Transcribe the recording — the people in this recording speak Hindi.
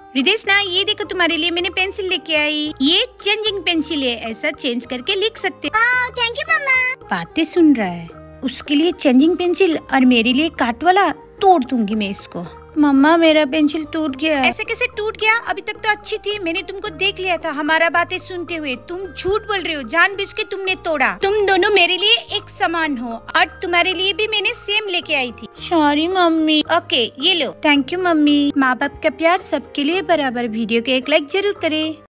रिदेशना, ये देखो तुम्हारे लिए मैंने पेंसिल लेके आई। ये चेंजिंग पेंसिल है, ऐसा चेंज करके लिख सकते। थैंक यू मम्मा। बातें सुन रहा है। उसके लिए चेंजिंग पेंसिल और मेरे लिए काट वाला। तोड़ दूंगी मैं इसको। मम्मा मेरा पेंसिल टूट गया। ऐसे कैसे टूट गया? अभी तक तो अच्छी थी, मैंने तुमको देख लिया था हमारा बातें सुनते हुए। तुम झूठ बोल रहे हो, जानबूझ के तुमने तोड़ा। तुम दोनों मेरे लिए एक समान हो और तुम्हारे लिए भी मैंने सेम लेके आई थी। Sorry mummy. ओके ये लो। Thank you mummy. माँ बाप का प्यार सबके लिए बराबर। वीडियो को एक लाइक जरूर करे।